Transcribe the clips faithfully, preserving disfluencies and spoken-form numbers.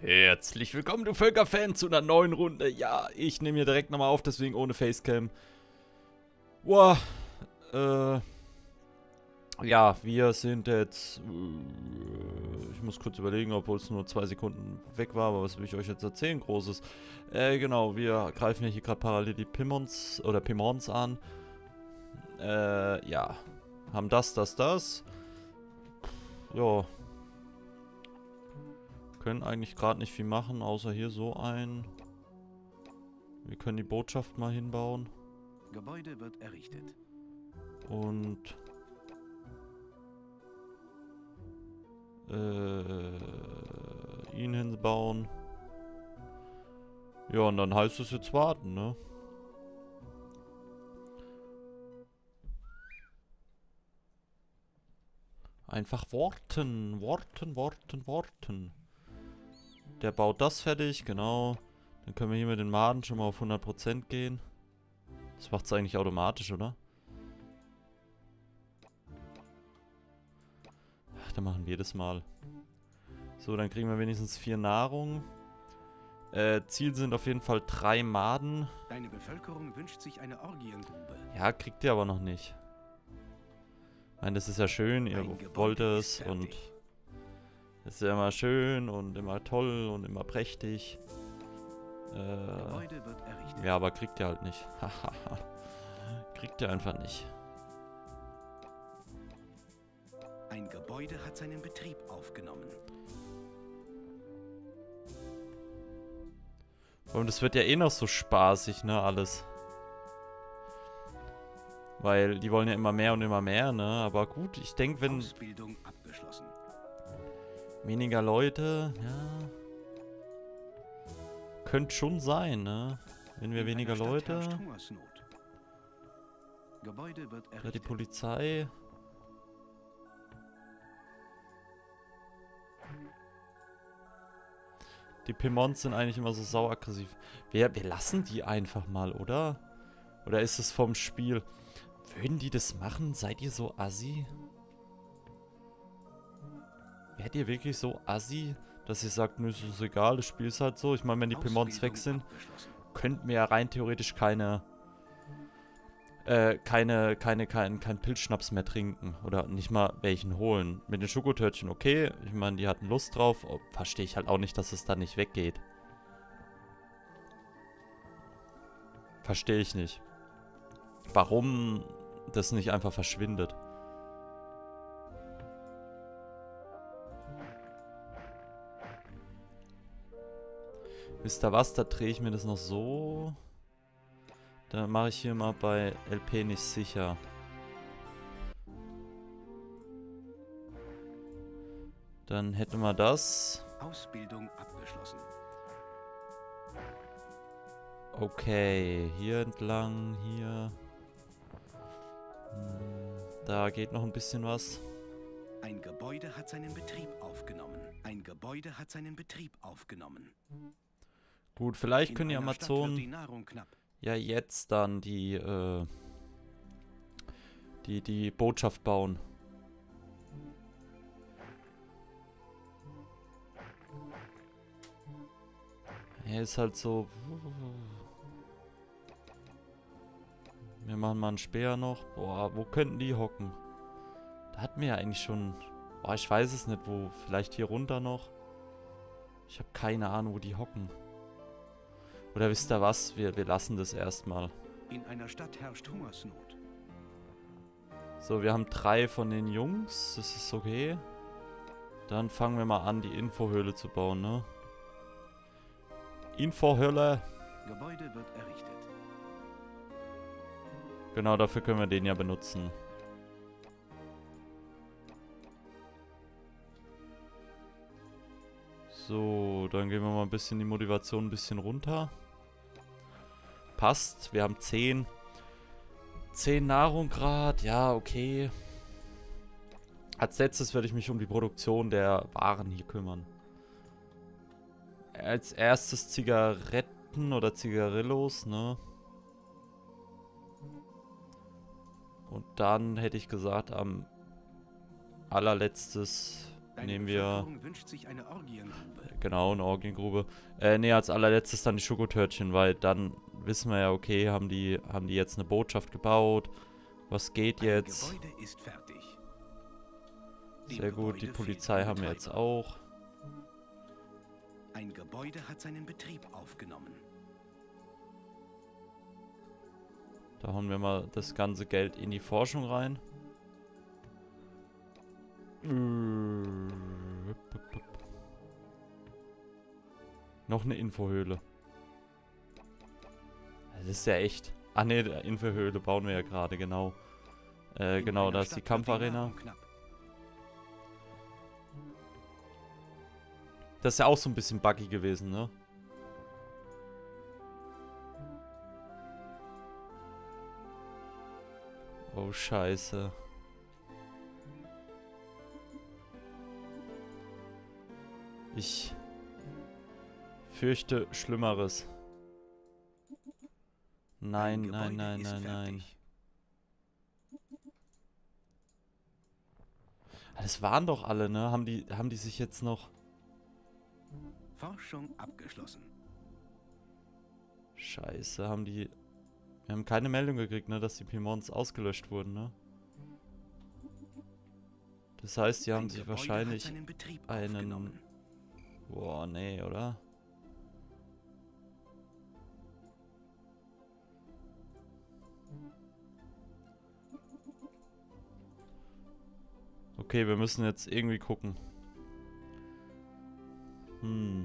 Herzlich willkommen, du Völkerfan, zu einer neuen Runde. Ja, ich nehme hier direkt nochmal auf, deswegen ohne Facecam. Boah, äh, ja, wir sind jetzt, äh, ich muss kurz überlegen, obwohl es nur zwei Sekunden weg war, aber was will ich euch jetzt erzählen, Großes? Äh, genau, wir greifen ja hier gerade parallel die Piemons, oder Piemons an. Äh, ja, haben das, das, das. Ja. Können eigentlich gerade nicht viel machen, außer hier so ein. Wir können die Botschaft mal hinbauen. Gebäude wird errichtet. Und äh, ihn hinbauen. Ja, und dann heißt es jetzt warten, ne? Einfach warten, warten, warten, warten. Der baut das fertig, genau. Dann können wir hier mit den Maden schon mal auf hundert Prozent gehen. Das macht es eigentlich automatisch, oder? Ach, dann machen wir das mal. So, dann kriegen wir wenigstens vier Nahrung. Äh, Ziel sind auf jeden Fall drei Maden. Deine Bevölkerung wünscht sich eine Orgiengrube. Ja, kriegt ihr aber noch nicht. Ich meine, das ist ja schön, ihr wollt es und es ist ja immer schön und immer toll und immer prächtig. Äh, Gebäude wird errichtet. ja, aber kriegt ihr halt nicht. Kriegt ihr einfach nicht. Ein Gebäude hat seinen Betrieb aufgenommen. Und es wird ja eh noch so spaßig, ne, alles. Weil die wollen ja immer mehr und immer mehr, ne? Aber gut, ich denke, wenn Ausbildung abgeschlossen. weniger Leute, ja. Könnte schon sein, ne? Wenn wir In weniger einer Stadt Leute. herrscht Hungersnot. Gebäude wird Ja, die errichtet. Polizei. Die Piemons sind eigentlich immer so sauaggressiv. Wir, wir lassen die einfach mal, oder? Oder ist es vom Spiel? Würden die das machen? Seid ihr so assi? Werdet ihr wirklich so assi, dass ihr sagt, nö, ist egal, das Spiel ist halt so. Ich meine, wenn die Piemons weg sind, könnten wir ja rein theoretisch keine, äh, keine, keine, kein, kein Pilzschnaps mehr trinken. Oder nicht mal welchen holen. Mit den Schokotörtchen okay. Ich meine, die hatten Lust drauf. Oh, verstehe ich halt auch nicht, dass es dann nicht weggeht. Verstehe ich nicht. Warum das nicht einfach verschwindet. Wisst ihr was? Da drehe ich mir das noch so. Da mache ich hier mal bei L P nicht sicher. Dann hätten wir das. Ausbildung abgeschlossen. Okay, hier entlang, hier. Hm, da geht noch ein bisschen was. Ein Gebäude hat seinen Betrieb aufgenommen. Ein Gebäude hat seinen Betrieb aufgenommen. Gut, vielleicht In können die einer Stadt wird Amazonen die Nahrung knapp. ja jetzt dann die, äh, die, die Botschaft bauen. Er ist halt so. Wir machen mal einen Speer noch. Boah, wo könnten die hocken? Da hatten wir ja eigentlich schon. Boah, ich weiß es nicht, wo. Vielleicht hier runter noch. Ich habe keine Ahnung, wo die hocken. Oder wisst ihr was? Wir, wir lassen das erstmal. In einer Stadt herrscht Hungersnot. So, wir haben drei von den Jungs. Das ist okay. Dann fangen wir mal an, die Infohöhle zu bauen, ne? Infohöhle. Gebäude wird errichtet. Genau, dafür können wir den ja benutzen. So, dann gehen wir mal ein bisschen die Motivation ein bisschen runter. Passt, wir haben zehn. zehn Nahrung gerade, ja, okay. Als letztes werde ich mich um die Produktion der Waren hier kümmern. Als erstes Zigaretten oder Zigarillos, ne? Und dann hätte ich gesagt, am allerletztes nehmen wir... Wünscht sich eine Orgiengrube. Genau, eine Orgiengrube. Äh, nee, als allerletztes dann die Schokotörtchen, weil dann wissen wir ja, okay, haben die, haben die jetzt eine Botschaft gebaut? Was geht jetzt? Ein Gebäude ist fertig. Sehr gut, die Polizei haben wir jetzt auch. Ein Gebäude hat seinen Betrieb aufgenommen. Da hauen wir mal das ganze Geld in die Forschung rein. Noch eine Infohöhle. Das ist ja echt... Ah ne, Infohöhle bauen wir ja gerade, genau. Äh, genau, da ist die Kampfarena. Das ist ja auch so ein bisschen buggy gewesen, ne? Oh, scheiße. Ich fürchte Schlimmeres. Nein, nein, nein, nein, nein. Das waren doch alle, ne? Haben die, haben die sich jetzt noch... Forschung abgeschlossen. Scheiße, haben die... Wir haben keine Meldung gekriegt, ne, dass die Piemons ausgelöscht wurden, ne? Das heißt, die haben sich wahrscheinlich einen... Boah, nee, oder? Okay, wir müssen jetzt irgendwie gucken. Hm.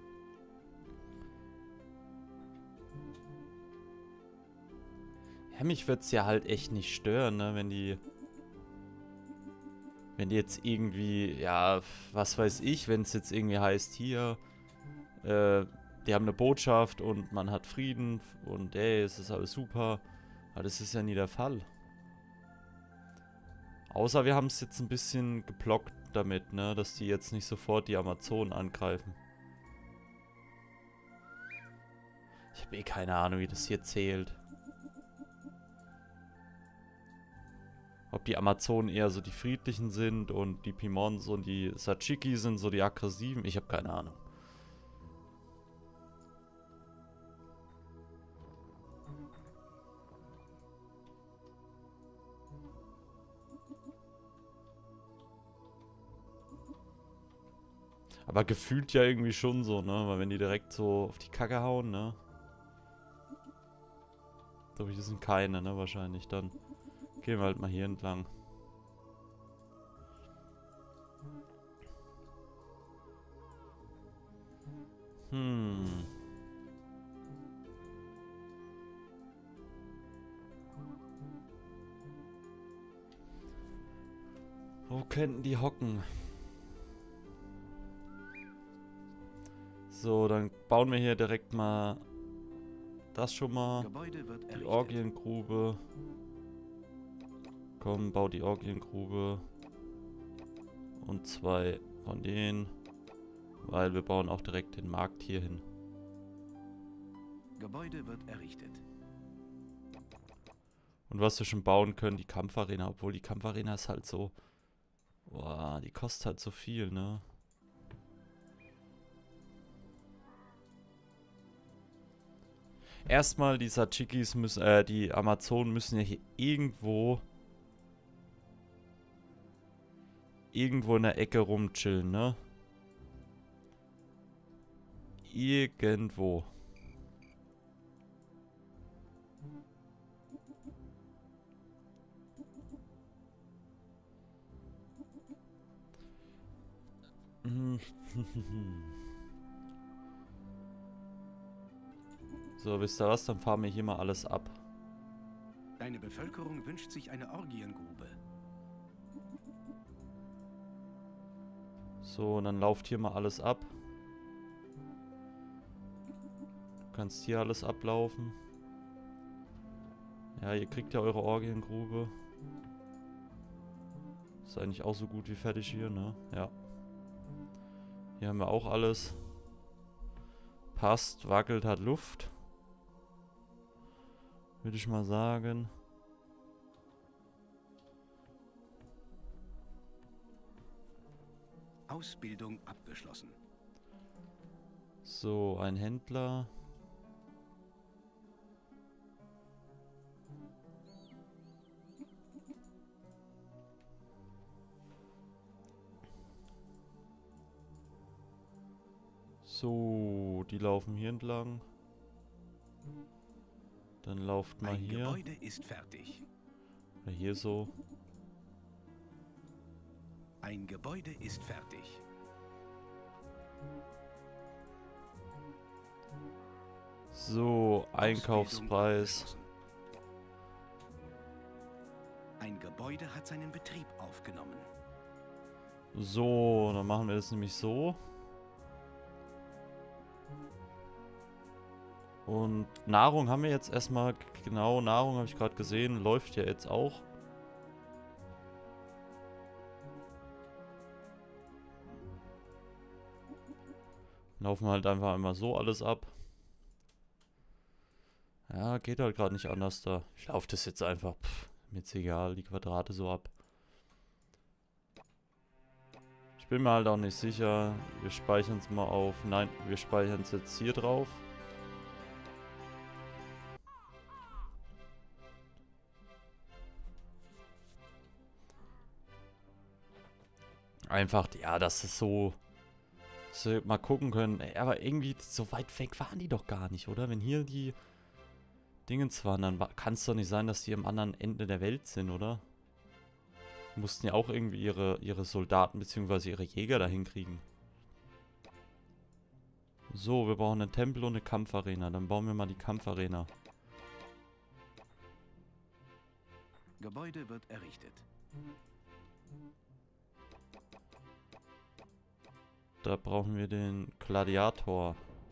Ja, mich wird's ja halt echt nicht stören, ne, wenn die... Wenn die jetzt irgendwie, ja, was weiß ich, wenn es jetzt irgendwie heißt, hier, äh, die haben eine Botschaft und man hat Frieden und ey, es ist alles super. Aber das ist ja nie der Fall. Außer wir haben es jetzt ein bisschen geblockt damit, ne, dass die jetzt nicht sofort die Amazonen angreifen. Ich habe eh keine Ahnung, wie das hier zählt. Ob die Amazonen eher so die friedlichen sind und die Piemons und die Sachiki sind so die aggressiven. Ich habe keine Ahnung. Aber gefühlt ja irgendwie schon so, ne? Weil wenn die direkt so auf die Kacke hauen, ne? Glaube ich, das sind keine, ne? Wahrscheinlich dann. Gehen wir halt mal hier entlang. Hm. Wo könnten die hocken? So, dann bauen wir hier direkt mal das schon mal. Die Orgiengrube. Komm, bau die Orgiengrube. Und zwei von denen. Weil wir bauen auch direkt den Markt hier hin. Gebäude wird errichtet. Und was wir schon bauen können, die Kampfarena. Obwohl die Kampfarena ist halt so... Boah, die kostet halt so viel, ne? Erstmal die Sachikis müssen, äh, die Amazonen müssen ja hier irgendwo... Irgendwo in der Ecke rumchillen, ne? Irgendwo. So, wisst ihr was? Dann fahren wir hier mal alles ab. Deine Bevölkerung wünscht sich eine Orgiengrube. So, und dann lauft hier mal alles ab. Du kannst hier alles ablaufen. Ja, ihr kriegt ja eure Orgiengrube. Ist eigentlich auch so gut wie fertig hier, ne? Ja. Hier haben wir auch alles. Passt, wackelt, hat Luft. Würde ich mal sagen. Ausbildung abgeschlossen. So, ein Händler. So, die laufen hier entlang. Dann lauft mal Ein hier. Gebäude ist fertig. Oder hier so. Ein Gebäude ist fertig. So, Einkaufspreis. Ausbildung abgeschlossen. Ein Gebäude hat seinen Betrieb aufgenommen. So, dann machen wir das nämlich so. Und Nahrung haben wir jetzt erstmal, genau, Nahrung habe ich gerade gesehen, läuft ja jetzt auch. Laufen wir halt einfach immer so alles ab. Ja, geht halt gerade nicht anders da. Ich laufe das jetzt einfach, pff, mir ist egal, die Quadrate so ab. Ich bin mir halt auch nicht sicher. Wir speichern es mal auf, nein, wir speichern es jetzt hier drauf. Einfach, ja, dass es so, dass wir mal gucken können. Ey, aber irgendwie, so weit weg waren die doch gar nicht, oder? Wenn hier die Dingens waren, dann kann es doch nicht sein, dass die am anderen Ende der Welt sind, oder? Die mussten ja auch irgendwie ihre, ihre Soldaten bzw. ihre Jäger dahin kriegen. So, wir brauchen einen Tempel und eine Kampfarena. Dann bauen wir mal die Kampfarena. Gebäude wird errichtet. Da brauchen wir den Gladiator.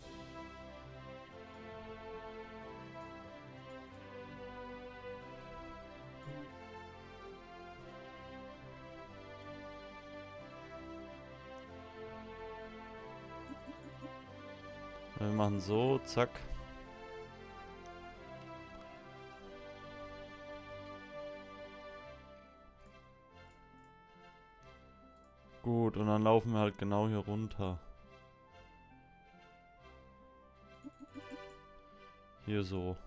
Wir machen so, zack. Gut, und dann laufen wir halt genau hier runter. Hier so.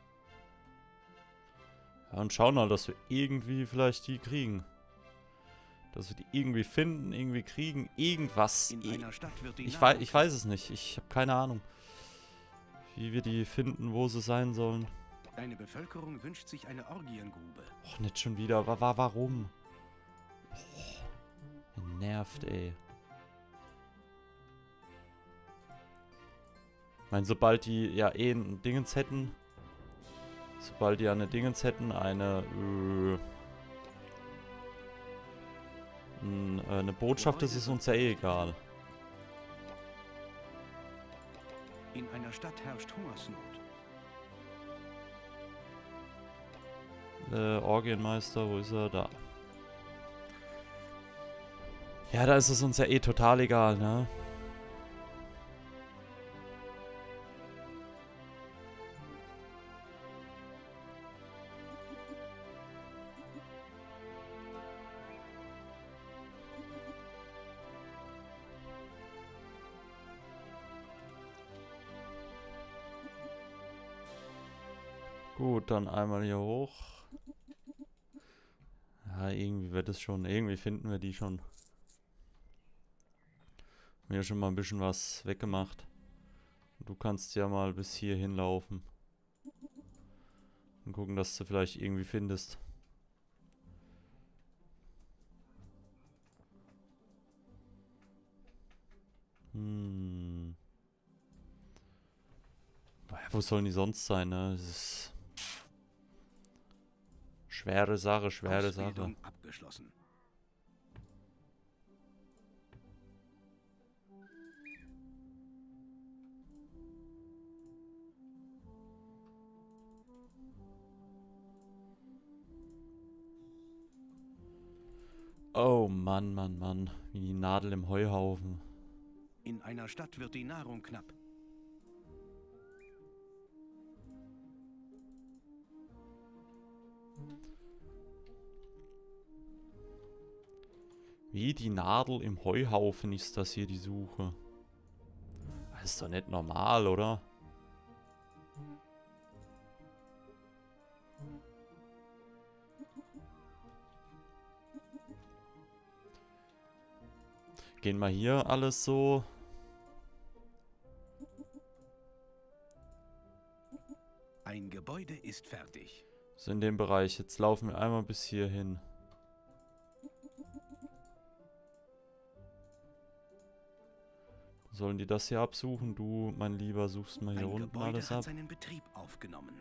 Ja, und schauen halt, dass wir irgendwie vielleicht die kriegen. Dass wir die irgendwie finden, irgendwie kriegen, irgendwas. In einer Stadt wird die Ich, Nahrung wei ich weiß es nicht, ich habe keine Ahnung. Wie wir die finden, wo sie sein sollen. Deine Bevölkerung wünscht sich eine Orgiengrube. Och, nicht schon wieder. Wa wa warum? Oh, nervt, ey. Ich meine, sobald die ja eh ein Dingens hätten. Sobald die eine Dingens hätten, eine. Äh, n, äh, eine Botschaft, das ist uns ja eh egal. In einer Stadt herrscht Hungersnot. Äh, Orgienmeister, wo ist er? Da. Ja, da ist es uns ja eh total egal, ne? Gut, dann einmal hier hoch. Ja, irgendwie wird es schon. Irgendwie finden wir die schon. Mir schon mal ein bisschen was weggemacht. Du kannst ja mal bis hier hinlaufen. Und gucken, dass du vielleicht irgendwie findest. Hm. Wo sollen die sonst sein, ne? Das ist schwere Sache, schwere Sache. Abgeschlossen. Oh Mann, Mann, Mann. Wie die Nadel im Heuhaufen. In einer Stadt wird die Nahrung knapp. Wie die Nadel im Heuhaufen ist das hier die Suche. Das ist doch nicht normal, oder? Gehen wir hier alles so. Ein Gebäude ist fertig. So in dem Bereich. Jetzt laufen wir einmal bis hier hin. Sollen die das hier absuchen? Du, mein Lieber, suchst mal hier Ein unten Gebäude alles hat ab. seinen Betrieb aufgenommen.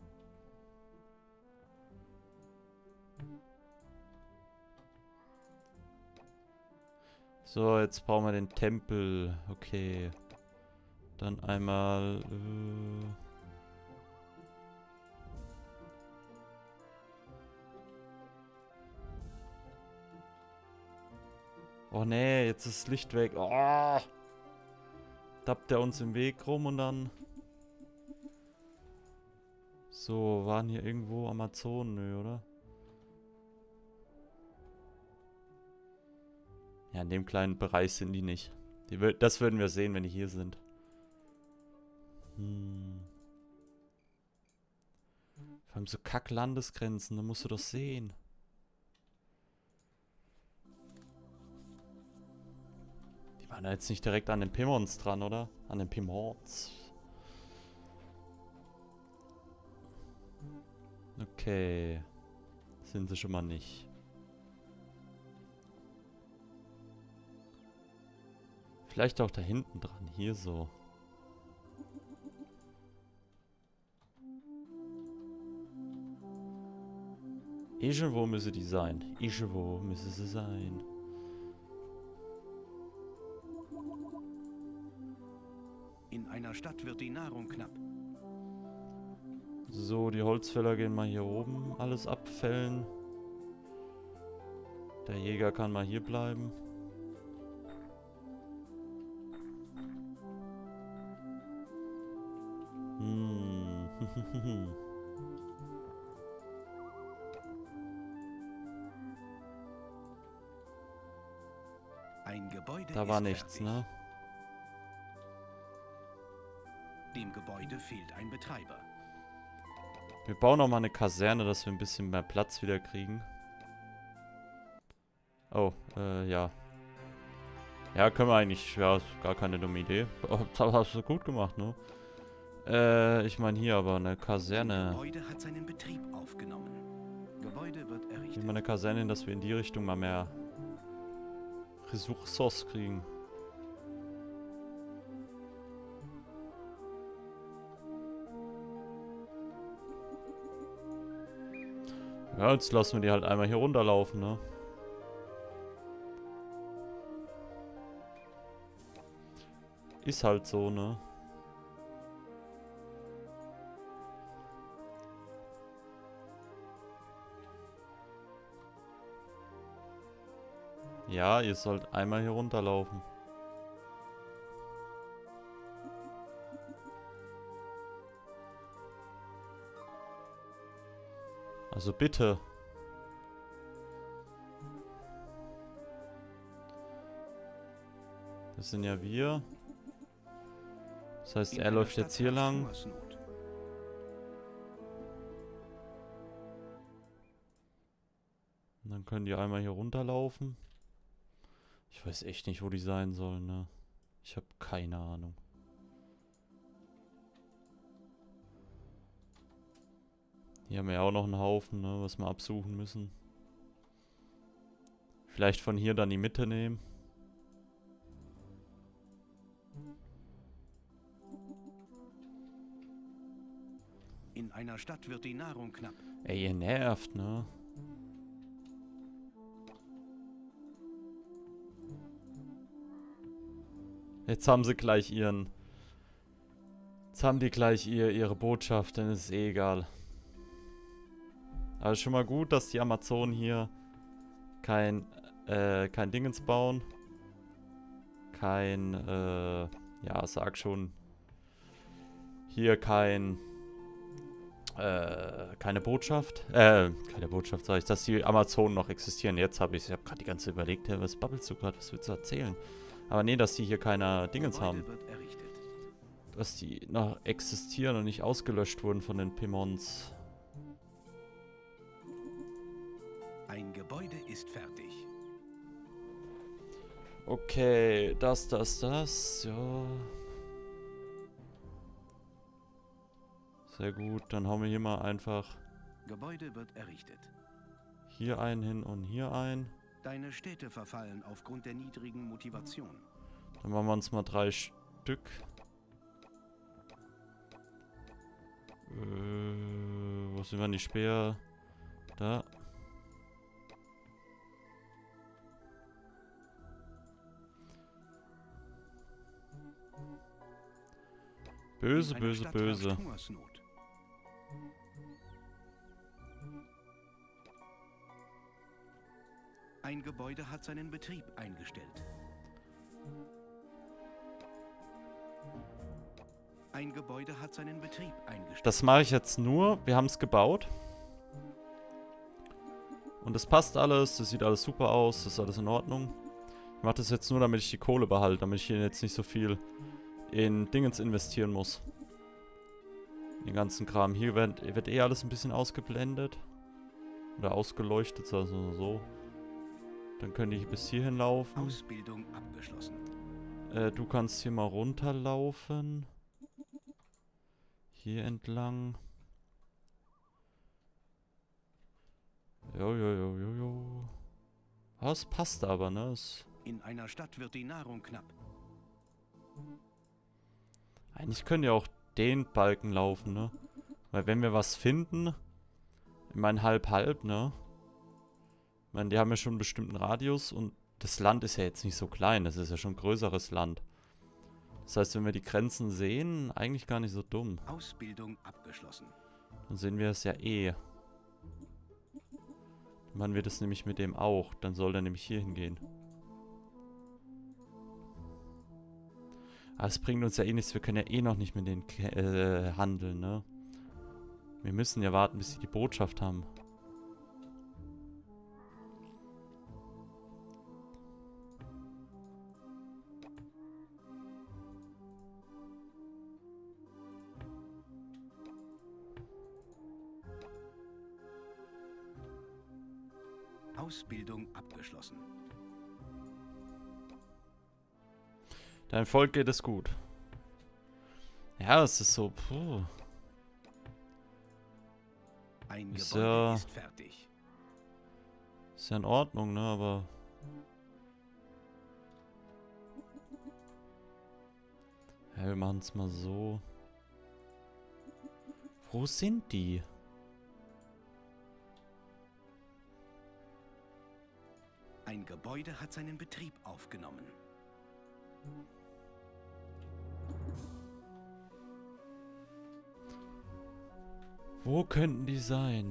So, jetzt brauchen wir den Tempel. Okay. Dann einmal... Äh oh nee, jetzt ist das Licht weg. Oh! Tappt der uns im Weg rum und dann... So, waren hier irgendwo Amazonen, nö, oder? Ja, in dem kleinen Bereich sind die nicht. Die, das würden wir sehen, wenn die hier sind. Hm. Vor allem so Kack-Landesgrenzen, da musst du doch sehen. Die waren da jetzt nicht direkt an den Piemons dran, oder? An den Piemons. Okay. Sind sie schon mal nicht. Vielleicht auch da hinten dran. Hier so. Irgendwo müsse die sein. Irgendwo müsse sie sein. In einer Stadt wird die Nahrung knapp. So, die Holzfäller gehen mal hier oben alles abfällen. Der Jäger kann mal hier bleiben. Hm. Ein Gebäude Da war ist nichts, fertig. ne? Dem Gebäude fehlt ein Betreiber. Wir bauen noch mal eine Kaserne, dass wir ein bisschen mehr Platz wieder kriegen. Oh, äh, ja. Ja, können wir eigentlich. Ja, ist gar keine dumme Idee. Oh, das hast du gut gemacht, ne? Äh, ich meine hier aber eine Kaserne. Gebäude hat seinen Betrieb aufgenommen. Gebäude wird errichtet. Nehmen wir eine Kaserne hin, dass wir in die Richtung mal mehr Ressourcen kriegen. Ja, jetzt lassen wir die halt einmal hier runterlaufen, ne? Ist halt so, ne? Ja, ihr sollt einmal hier runterlaufen. Also bitte. Das sind ja wir. Das heißt, er läuft jetzt hier lang. Und dann können die einmal hier runterlaufen. Ich weiß echt nicht, wo die sein sollen, ne? Ich habe keine Ahnung. Hier haben wir ja auch noch einen Haufen, ne, was wir absuchen müssen. Vielleicht von hier dann die Mitte nehmen. In einer Stadt wird die Nahrung knapp. Ey, ihr nervt, ne? Jetzt haben sie gleich ihren... Jetzt haben die gleich ihr, ihre Botschaft, dann ist es eh egal. Also schon mal gut, dass die Amazonen hier kein, äh, kein Dingens bauen. Kein, äh, ja, sag schon. Hier kein äh, keine Botschaft. Äh, keine Botschaft, sag ich, dass die Amazonen noch existieren. Jetzt habe ich, ich habe gerade die ganze Zeit überlegt, hey, was babbelst du gerade, was willst du erzählen? Aber nee, dass die hier keine Dingens haben. Dass die noch existieren und nicht ausgelöscht wurden von den Pimons. Ein Gebäude ist fertig. Okay, das, das, das, ja. Sehr gut, dann hauen wir hier mal einfach Gebäude wird errichtet. hier einen hin und hier ein. Deine Städte verfallen aufgrund der niedrigen Motivation. Dann machen wir uns mal drei Stück. Äh, wo sind wir, die Speer? Da. Böse, In einer böse, Stadt böse. herrscht Hungersnot. Ein Gebäude hat seinen Betrieb eingestellt. Ein Gebäude hat seinen Betrieb eingestellt. Das mache ich jetzt nur. Wir haben es gebaut. Und das passt alles. Das sieht alles super aus. Das ist alles in Ordnung. Ich mache das jetzt nur, damit ich die Kohle behalte. Damit ich hier jetzt nicht so viel in Dingens investieren muss. Den ganzen Kram. Hier wird, wird eh alles ein bisschen ausgeblendet. Oder ausgeleuchtet, also so. Dann können die bis hierhin laufen. Ausbildung abgeschlossen. Äh, du kannst hier mal runterlaufen. Hier entlang. Jo, jo, jo, jo, jo. Ah, es passt aber, ne? Es In einer Stadt wird die Nahrung knapp. Eigentlich können ja auch den Balken laufen, ne? Weil wenn wir was finden, ich meine halb halb, ne? Ich meine, die haben ja schon einen bestimmten Radius und das Land ist ja jetzt nicht so klein, das ist ja schon ein größeres Land. Das heißt, wenn wir die Grenzen sehen, eigentlich gar nicht so dumm. Ausbildung abgeschlossen. Dann sehen wir es ja eh. Dann machen wir das nämlich mit dem auch, dann soll der nämlich hier hingehen. Aber es bringt uns ja eh nichts, wir können ja eh noch nicht mit denen äh, handeln, ne? Wir müssen ja warten, bis sie die Botschaft haben. Ausbildung abgeschlossen. Dein Volk geht es gut. Ja, es ist so, puh. Ein Ist Gebäude ja- ist fertig. Ist ja in Ordnung, ne, aber... Ja, wir machen es mal so. Wo sind die? Ein Gebäude hat seinen Betrieb aufgenommen. Wo könnten die sein?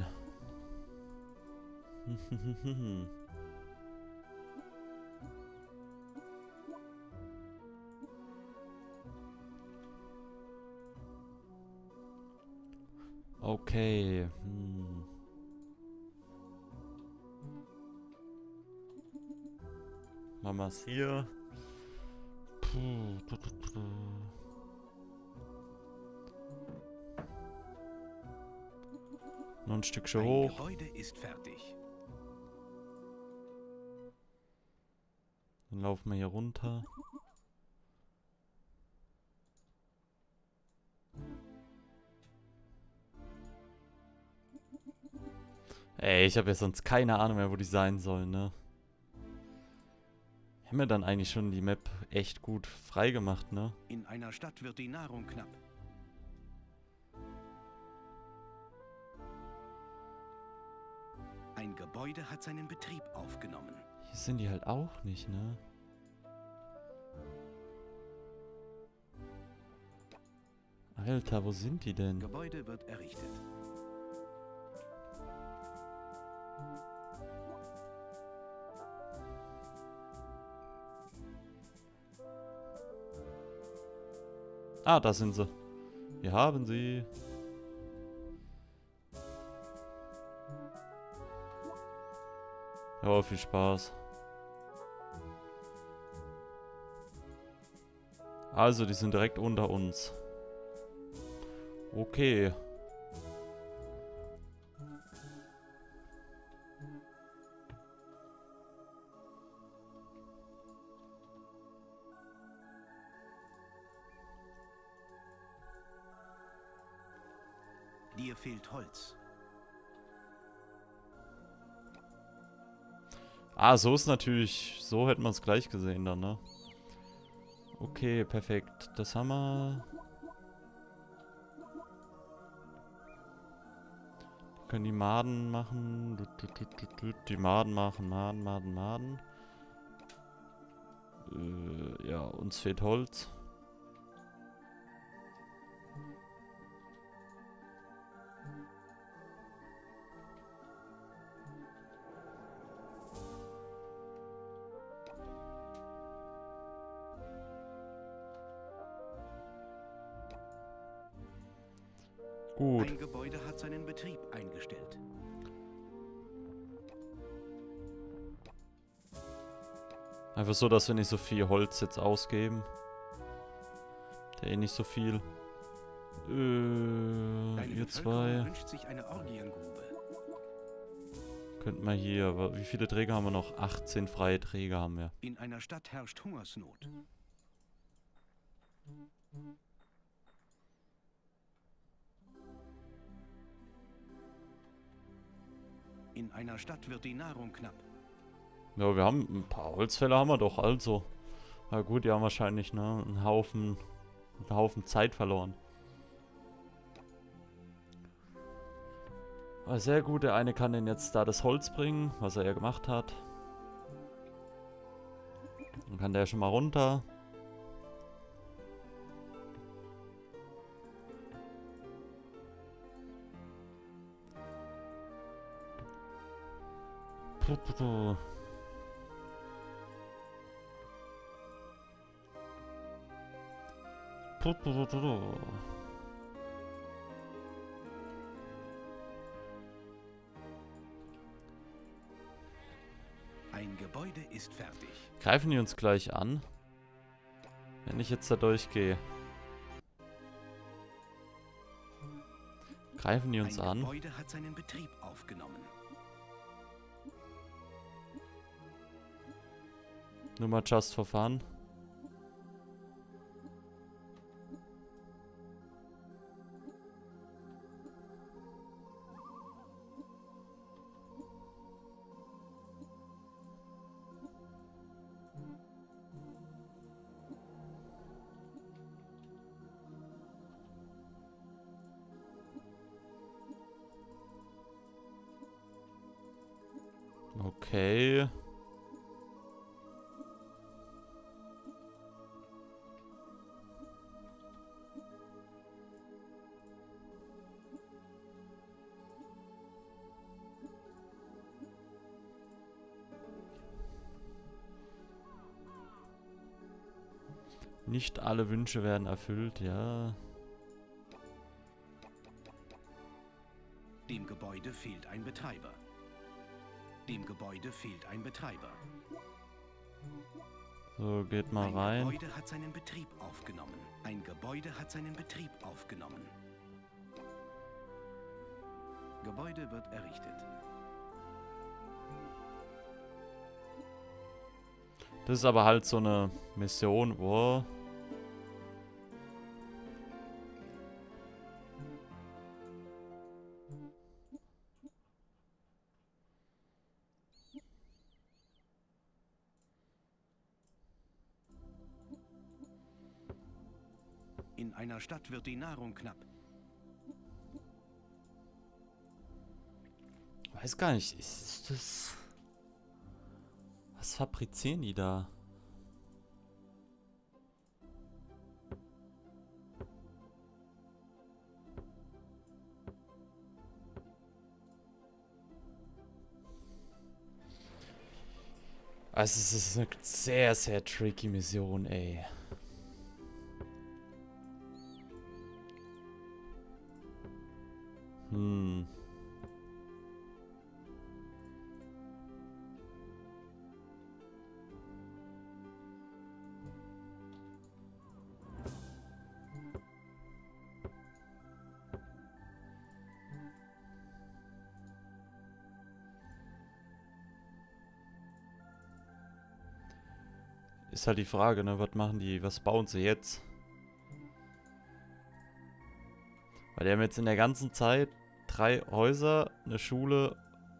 Okay. Hm. Machen wir es hier. Puh, puh, puh, puh. Noch ein Stückchen Ein hoch. Gebäude ist fertig. Dann laufen wir hier runter. Ey, ich habe ja sonst keine Ahnung mehr, wo die sein sollen, ne? Haben wir dann eigentlich schon die Map echt gut freigemacht, ne? In einer Stadt wird die Nahrung knapp. Ein Gebäude hat seinen Betrieb aufgenommen. Hier sind die halt auch nicht, ne? Alter, wo sind die denn? Gebäude wird errichtet. Ah, da sind sie. Wir haben sie. Ja, viel Spaß. Also, die sind direkt unter uns. Okay. Dir fehlt Holz. Ah, so ist natürlich... So hätte man es gleich gesehen dann, ne? Okay, perfekt. Das haben wir... Können die Maden machen. Die Maden machen. Maden, Maden, Maden. Äh, ja, uns fehlt Holz. Gut. Ein Gebäude hat seinen Betrieb eingestellt. Einfach so, dass wir nicht so viel Holz jetzt ausgeben. Der eh nicht so viel. Äh, Deine ihr Bevölkerung zwei. wünscht sich eine Orgiengrube. Könnten wir hier, aber wie viele Träger haben wir noch? achtzehn freie Träger haben wir. In einer Stadt herrscht Hungersnot. In einer Stadt wird die Nahrung knapp. Ja, wir haben ein paar Holzfäller haben wir doch, also. Na gut, die haben wahrscheinlich, ne, einen Haufen, einen Haufen Zeit verloren. Aber sehr gut, der eine kann den jetzt da das Holz bringen, was er ja gemacht hat. Dann kann der schon mal runter. Puh, puh, puh. Puh, puh, puh, puh. Ein Gebäude ist fertig. Greifen die uns gleich an? Wenn ich jetzt da durchgehe. Greifen die uns Ein an? Gebäude hat seinen Betrieb aufgenommen. Nur mal just for fun. Okay. Nicht alle Wünsche werden erfüllt, ja. Dem Gebäude fehlt ein Betreiber. Dem Gebäude fehlt ein Betreiber. So, geht mal Ein rein. Gebäude hat seinen Betrieb aufgenommen. Ein Gebäude hat seinen Betrieb aufgenommen. Gebäude wird errichtet. Das ist aber halt so eine Mission, wo... In einer Stadt wird die Nahrung knapp. Weiß gar nicht, ist das... Was fabrizieren die da? Also es ist eine sehr, sehr tricky Mission, ey. Hm. ist halt die Frage, ne? Was machen die? Was bauen sie jetzt? Weil die haben jetzt in der ganzen Zeit drei Häuser, eine Schule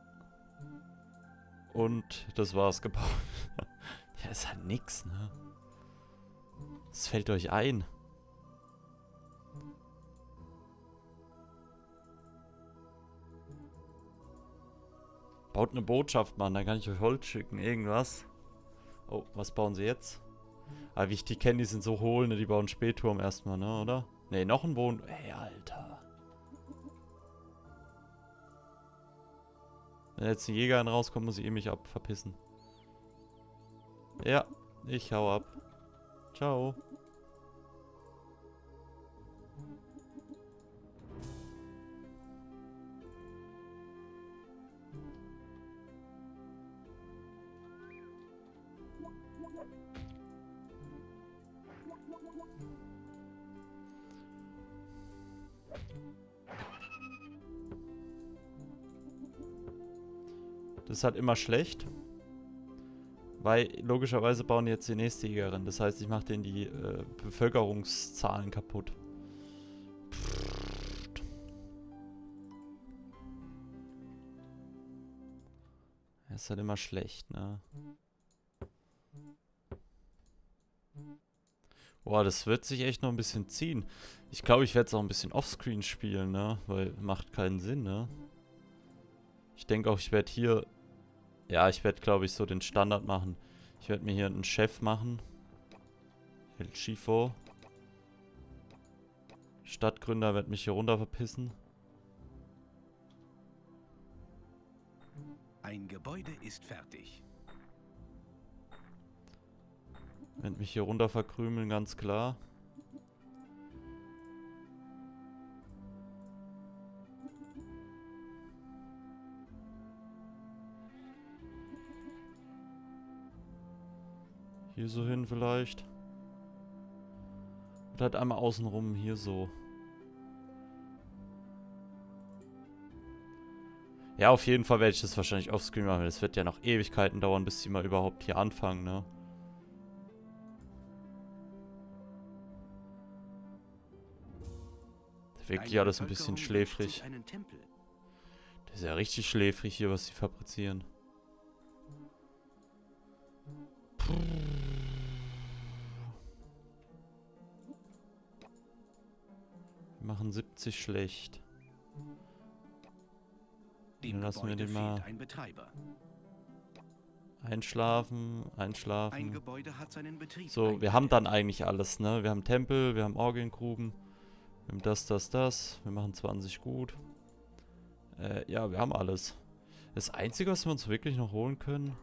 und das war's gebaut. Ja, ist halt nix, ne? Das fällt euch ein. Baut eine Botschaft, Mann, dann kann ich euch Holz schicken, irgendwas. Oh, was bauen sie jetzt? Aber wie ich die kenne, die sind so hohl, ne? Die bauen Spätturm erstmal, ne, oder? Ne, noch ein Wohn... Ey, Alter. Wenn jetzt ein Jäger rauskommt, muss ich eh mich ab verpissen. Ja, ich hau ab. Ciao. Das ist halt immer schlecht. Weil logischerweise bauen die jetzt die nächste Jägerin. Das heißt, ich mache denen die äh, Bevölkerungszahlen kaputt. Pff. Das ist halt immer schlecht, ne? Boah, das wird sich echt noch ein bisschen ziehen. Ich glaube, ich werde es auch ein bisschen offscreen spielen, ne? Weil macht keinen Sinn, ne? Ich denke auch, ich werde hier... Ja, ich werde, glaube ich, so den Standard machen. Ich werde mir hier einen Chef machen. El Chifo. Stadtgründer wird mich hier runter verpissen. Ein Gebäude ist fertig. Wird mich hier runter verkrümeln, ganz klar. Hier so hin vielleicht. Und halt einmal außenrum hier so. Ja, auf jeden Fall werde ich das wahrscheinlich offscreen machen. Das wird ja noch Ewigkeiten dauern, bis sie mal überhaupt hier anfangen, ne? Wirklich alles ein bisschen schläfrig. Das ist ja richtig schläfrig hier, was sie fabrizieren. Wir machen siebzig schlecht. Dann lassen wir den mal ein Betreiber. einschlafen, einschlafen. Ein Gebäude hat seinen Betrieb. So, wir haben dann eigentlich alles, ne? Wir haben Tempel, wir haben Orgengruben, wir haben das, das, das. Wir machen zwanzig gut. Äh, ja, wir haben alles. Das Einzige, was wir uns wirklich noch holen können,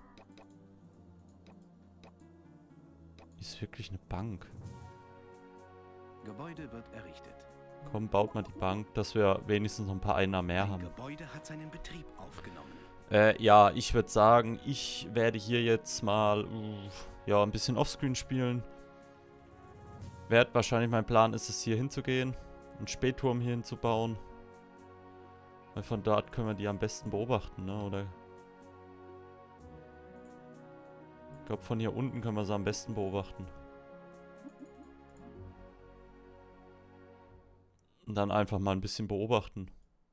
ist wirklich eine Bank. Gebäude wird errichtet. Komm, baut mal die Bank, dass wir wenigstens noch ein paar Einnahmen mehr Ein haben. Gebäude hat seinen Betrieb aufgenommen. Äh, ja, ich würde sagen, ich werde hier jetzt mal, uh, ja, ein bisschen Offscreen spielen. Werd wahrscheinlich, mein Plan ist es, hier hinzugehen, einen Spätturm hier hinzubauen. Weil von dort können wir die am besten beobachten, ne, oder? Ich glaube, von hier unten können wir sie am besten beobachten. Und dann einfach mal ein bisschen beobachten.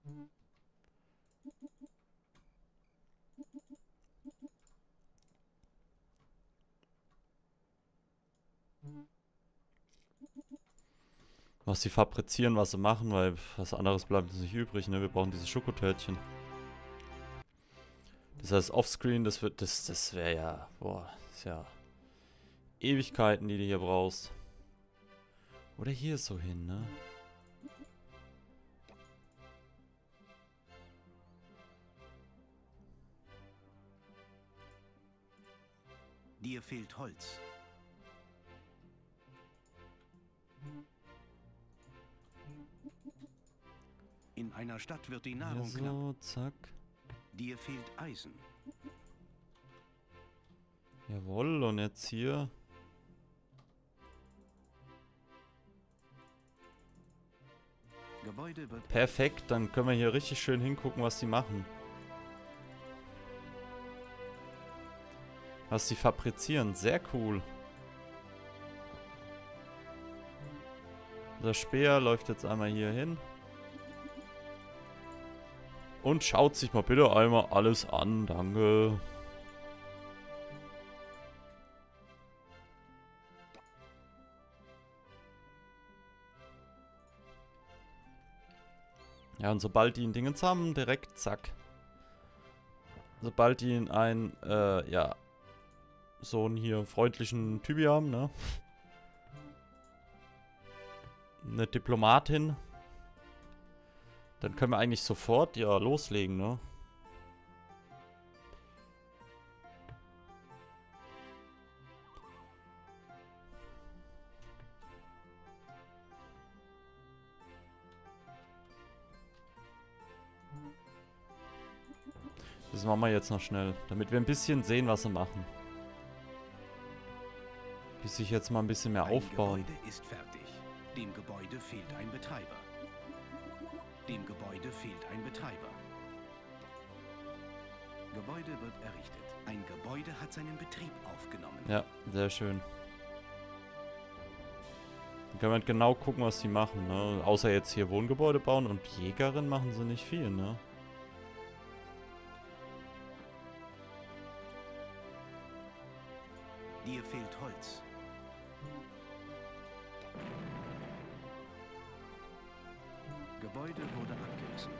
Was sie fabrizieren, was sie machen, weil was anderes bleibt uns nicht übrig, ne? Wir brauchen diese Schokotörtchen. Das heißt, offscreen, das wird, das, das wäre ja, boah, das ist ja Ewigkeiten, die du hier brauchst. Oder hier so hin, ne? Dir fehlt Holz. In einer Stadt wird die Nahrung Ja, so, knapp. zack. Dir fehlt Eisen. Jawohl, und jetzt hier. Gebäude wird Perfekt, dann können wir hier richtig schön hingucken, was die machen. Was die fabrizieren, sehr cool. Der Speer läuft jetzt einmal hier hin. Und schaut sich mal bitte einmal alles an. Danke. Ja, und sobald die ein Dingens haben, direkt zack. Sobald die einen, äh, ja, so einen hier freundlichen Typi haben, ne? Eine Diplomatin. Dann können wir eigentlich sofort, ja, loslegen, ne? Das machen wir jetzt noch schnell, damit wir ein bisschen sehen, was sie machen. Bis sich jetzt mal ein bisschen mehr Ein aufbauen. Gebäude ist fertig. Dem Gebäude fehlt ein Betreiber. Dem Gebäude fehlt ein Betreiber. Gebäude wird errichtet. Ein Gebäude hat seinen Betrieb aufgenommen. Ja, sehr schön. Dann können wir genau gucken, was die machen, ne? Außer jetzt hier Wohngebäude bauen und Jägerin machen sie nicht viel, ne? Dir fehlt Holz. Gebäude wurde abgerissen.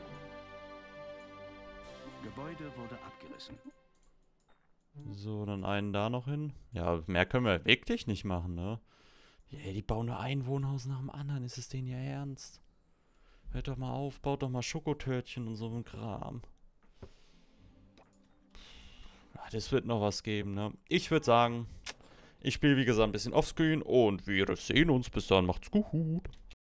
Gebäude wurde abgerissen. So, dann einen da noch hin. Ja, mehr können wir wirklich nicht machen, ne? Ja, die bauen nur ein Wohnhaus nach dem anderen. Ist es denen ja ernst? Hört doch mal auf, baut doch mal Schokotörtchen und so ein Kram. Ja, das wird noch was geben, ne? Ich würde sagen, ich spiele wie gesagt ein bisschen offscreen und wir sehen uns. Bis dann, macht's gut.